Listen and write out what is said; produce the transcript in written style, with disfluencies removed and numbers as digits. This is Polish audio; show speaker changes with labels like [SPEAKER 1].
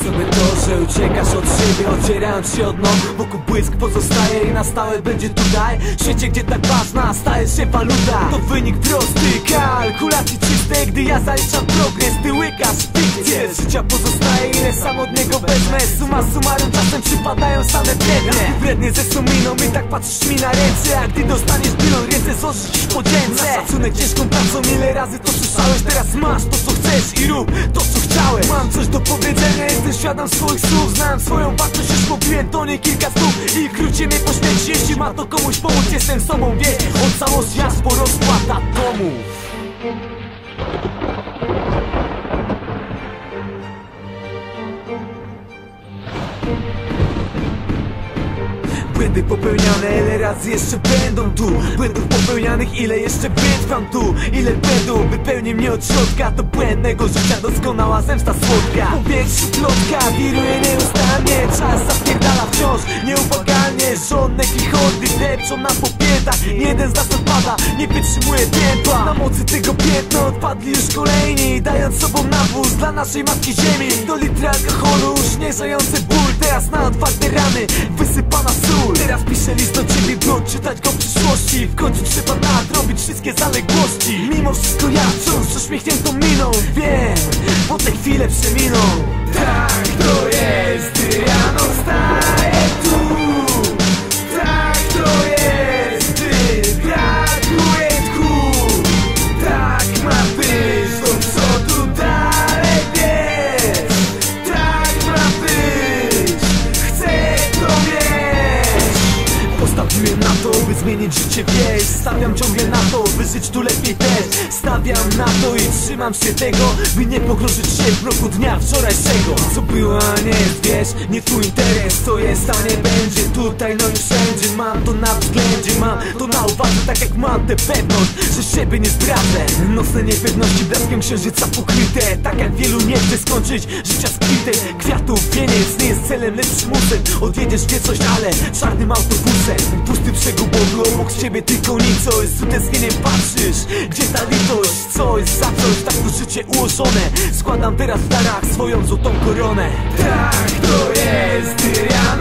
[SPEAKER 1] sobie to, że uciekasz od siebie, ocierając się od nóg. Wokół błysk pozostaje i na stałe będzie tutaj. W świecie, gdzie tak ważna staje się waluta. To wynik prosty, kalkulacji czystej. Gdy ja zaliczam progres, ty łykasz fikcję. Ile życia pozostaje, ile sam od niego wezmę. Summa summarum czasem przypadają same biedne. Wrednie ze suminą i tak patrzysz mi na ręce. A gdy dostaniesz bilon, ręce złożysz w podzięce. Na szacunek ciężką pracą, ile razy to słyszałeś. Teraz masz to, co chcesz i rób to, co chciałeś. Mam coś do powiedzenia, jestem świadom swoich słów. Znam swoją wartość, już mówiłem to nie kilka słów. I krócie mnie po śmierci, jeśli ma to komuś pomóc. Jestem sobą, wie, od całość ja sporo rozpłata domów. Błędy popełniane, ile razy jeszcze będą tu. Błędów popełnianych, ile jeszcze wytrwam tu. Ile błędów wypełni mnie od środka. Do błędnego życia doskonała zemsta słodka. Powiększy plotka, wiruje nieustannie. Czas zapierdala wciąż, nieubłagalnie. Żądne klichordy depczą na popiętach. Jeden z nas odpada, nie wytrzymuje piętła. Na mocy tego piętna odpadli już kolejni, dając sobą nawóz dla naszej matki ziemi. Do litra alkoholu, uśmierzający ból. Teraz na otwarte rany, wysypana sól. Teraz piszę list do ciebie, by odczytać go w przyszłości. W końcu trzeba nadrobić wszystkie zaległości. Mimo wszystko ja wciąż z uśmiechniętą miną. Wiem, bo te chwile przeminą. Tak to jest, gdy rano wstaję tu. Tak to jest, gdy brakuje tchu. Tak ma być, to co tu dalej jest. Tak ma być, chcę to mieć. Postawiłem na to, by zmienić życie, wiesz. Stawiam ciągle na to, by żyć tu lepiej też. Stawiam na to i trzymam się tego, by nie pogrążyć się w mroku dnia wczorajszego. Co było, a nie jest, wiesz, nie twój interes. Co jest, a nie będzie, tutaj no i wszędzie. Mam to na względzie, mam to na uwadze. Tak jak mam tę pewność, że siebie nie zdradzę. Nocne niepewności blaskiem księżyca pokryte. Tak jak wielu nie chce skończyć życia z kwitem. Kwiatów wieniec nie jest celem, lecz przymusem. Odjedziesz wie coś, ale czarnym autobusem. Pusty brzegu Bogu, obok ciebie tylko nicość. Z utęsknieniem patrzysz, gdzie ta litość? Coś za coś, tak to życie ułożone. Składam teraz w darach swoją złotą koronę. Tak to jest, gdy ja